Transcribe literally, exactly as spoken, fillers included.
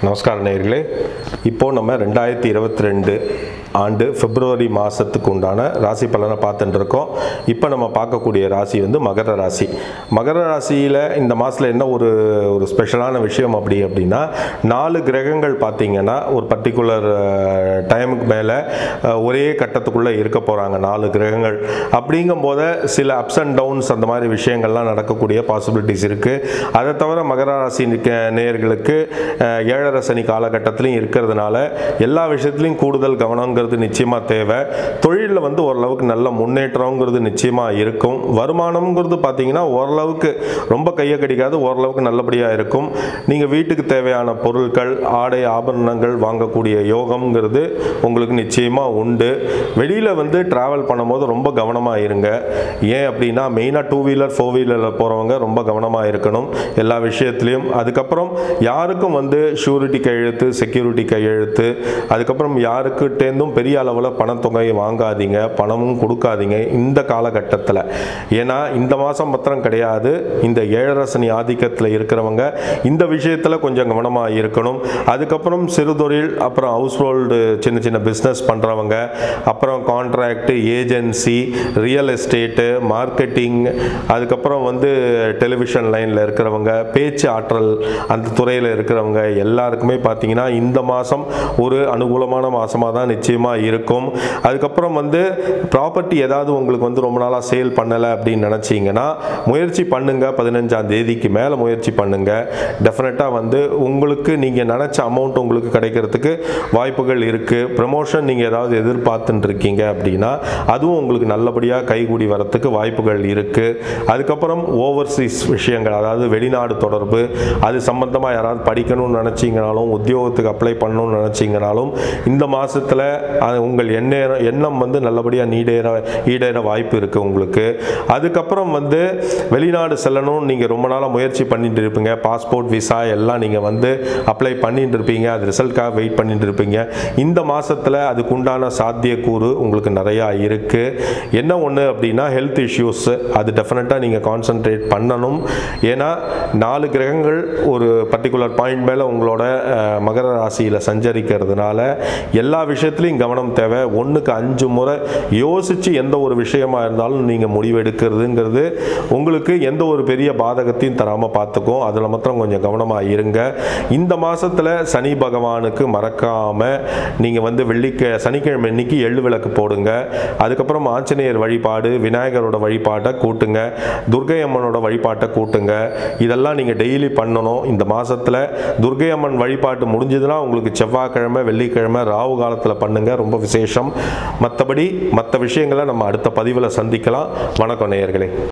நமஸ்கார நேயர்களே, இப்போ நம்ம ரெண்டாயிரத்தி இருபத்தி ரெண்டு ஆண்டு பிப்ரவரி மாதத்துக்கு உண்டான ராசி பலனை பார்த்துட்டு இருக்கோம். இப்போ நம்ம பார்க்கக்கூடிய ராசி வந்து மகர ராசி. மகர ராசியில் இந்த மாதத்தில் என்ன ஒரு ஒரு ஸ்பெஷலான விஷயம் அப்படி அப்படின்னா, நாலு கிரகங்கள் பார்த்திங்கன்னா ஒரு பர்டிகுலர் டைமுக்கு மேலே ஒரே கட்டத்துக்குள்ளே இருக்க போகிறாங்க. நாலு கிரகங்கள் அப்படிங்கும் போது சில அப்ஸ் அண்ட் டவுன்ஸ் அந்த மாதிரி விஷயங்கள்லாம் நடக்கக்கூடிய பாசிபிலிட்டிஸ் இருக்குது. அதை தவிர மகர ராசி நேயர்களுக்கு ஏழரை சனி காலகட்டத்திலையும் இருக்கிறதுனால எல்லா விஷயத்துலையும் கூடுதல் கவனங்கிறது நிச்சயமாக தேவை. தொழிலில் வந்து ஓரளவுக்கு நல்ல முன்னேற்றங்கிறது நிச்சயமாக இருக்கும். வருமானம்ங்கிறது பார்த்தீங்கன்னா ஓரளவுக்கு ரொம்ப கையை கடிக்காது, ஓரளவுக்கு நல்லபடியாக இருக்கும். நீங்கள் வீட்டுக்கு தேவையான பொருட்கள், ஆடை ஆபரணங்கள் வாங்கக்கூடிய யோகம்ங்கிறது உங்களுக்கு நிச்சயமாக உண்டு. வெளியில் வந்து ட்ராவல் பண்ணும்போது ரொம்ப கவனமாக இருங்க. ஏன் அப்படின்னா மெயினாக டூ வீலர் ஃபோர் வீலரில் போகிறவங்க ரொம்ப கவனமாக இருக்கணும் எல்லா விஷயத்துலையும். அதுக்கப்புறம் யாருக்கும் வந்து ஷூரிட்டி கையெழுத்து, செக்யூரிட்டி கையெழுத்து, அதுக்கப்புறம் யாருக்கிட்டேருந்தும் பெரிய அளவில் பணத்தொகையை வாங்காதீங்க, பணமும் கொடுக்காதீங்க இந்த காலகட்டத்தில். ஏன்னா இந்த மாதம் மாத்திரம் கிடையாது, இந்த ஏழரை சனி ஆதிக்கத்தில் இருக்கிறவங்க இந்த விஷயத்தில் கொஞ்சம் கவனமாக இருக்கணும். அதுக்கப்புறம் சிறு தொழில், அப்புறம் ஹவுஸ் ஹோல்டு சின்ன சின்ன பிஸ்னஸ் பண்ணுறவங்க, அப்புறம் contract, agency, real estate, marketing, அதுக்கப்புறம் வந்து டெலிவிஷன் லைனில் இருக்கிறவங்க, பேச்சு ஆற்றல் அந்த துறையில் இருக்கிறவங்க எல்லாருக்குமே பார்த்தீங்கன்னா இந்த மாதம் ஒரு அனுகூலமான மாதமாக தான் நிச்சயமாக இருக்கும். அதுக்கப்புறம் வந்து ப்ராப்பர்ட்டி ஏதாவது உங்களுக்கு வந்து ரொம்ப நாளாக சேல் பண்ணலை அப்படின்னு நினச்சிங்கன்னா முயற்சி பண்ணுங்க. பதினஞ்சாம் தேதிக்கு மேலே முயற்சி பண்ணுங்க. டெஃபினட்டாக வந்து உங்களுக்கு நீங்கள் நினச்ச அமௌண்ட் உங்களுக்கு கிடைக்கிறதுக்கு வாய்ப்புகள் இருக்குது. ப்ரமோஷன் நீங்கள் ஏதாவது எதிர்பார்த்துட்டு இருக்கீங்க அப்படின்னா அதுவும் உங்களுக்கு நல்லபடியாக கைகூடி வரத்துக்கு வாய்ப்புகள் இருக்குது. அதுக்கப்புறம் ஓவர்சீஸ் விஷயங்கள், அதாவது வெளிநாடு தொடர்பு, அது சம்பந்தமாக யாராவது படிக்கணும்னு நினச்சிங்கனாலும் உத்தியோகத்துக்கு அப்ளை பண்ணணும்னு நினச்சிங்கனாலும் இந்த மாதத்தில் உங்கள் எண்ண எண்ணம் வந்து நல்லபடியாக நீடேற ஈடேற வாய்ப்பு இருக்குது உங்களுக்கு. அதுக்கப்புறம் வந்து வெளிநாடு செல்லணும்னு நீங்கள் ரொம்ப நாளாக முயற்சி பண்ணிட்டு இருப்பீங்க. பாஸ்போர்ட், விசா எல்லாம் நீங்கள் வந்து அப்ளை பண்ணிட்டு இருப்பீங்க. அது ரிசல்ட்காக வெயிட் பண்ணிட்டு இருப்பீங்க. இந்த மாதத்தில் அதுக்கு உண்டான சாத்தியக்கூறு உங்களுக்கு நிறையா இருக்குது. என்ன ஒன்று அப்படின்னா ஹெல்த் இஷ்யூஸ், அது டெஃபினட்டாக நீங்கள் கான்சன்ட்ரேட் பண்ணணும். ஏன்னா நாலு கிரகங்கள் ஒரு பர்டிகுலர் பாயிண்ட் மேலே உங்களோட மகர ராசியில் சஞ்சரிக்கிறதுனால எல்லா விஷயத்துலையும் கவனம் தேவை. ஒன்றுக்கு அஞ்சு முறை யோசித்து எந்த ஒரு விஷயமா இருந்தாலும் நீங்கள் முடிவெடுக்கிறதுங்கிறது உங்களுக்கு எந்த ஒரு பெரிய பாதகத்தையும் தராமல் பார்த்துக்கும். அதில் மாத்திரம் கொஞ்சம் கவனமாக இருங்க. இந்த மாதத்தில் சனி பகவானுக்கு மறக்காமல் நீங்கள் வந்து வெள்ளிக்க சனிக்கிழமை இன்னைக்கு எள்ளு விளக்கு போடுங்க. அதுக்கப்புறம் ஆஞ்சநேயர் வழிபாடு, விநாயகரோட வழிபாட்டை கூட்டுங்க, துர்க்கை அம்மனோட வழிபாட்டை கூட்டுங்க. இதெல்லாம் நீங்கள் டெய்லி பண்ணணும். இந்த மாதத்தில் துர்க்கை அம்மன் வழிபாட்டு முடிஞ்சதுன்னா உங்களுக்கு செவ்வாய்க்கிழமை, வெள்ளிக்கிழமை ராவு காலத்தில் பண்ணுங்க, ரொம்ப விசேஷம். மற்றபடி மற்ற விஷயங்களை நம்ம அடுத்த பதிவில் சந்திக்கலாம். வணக்கம் நேயர்களே.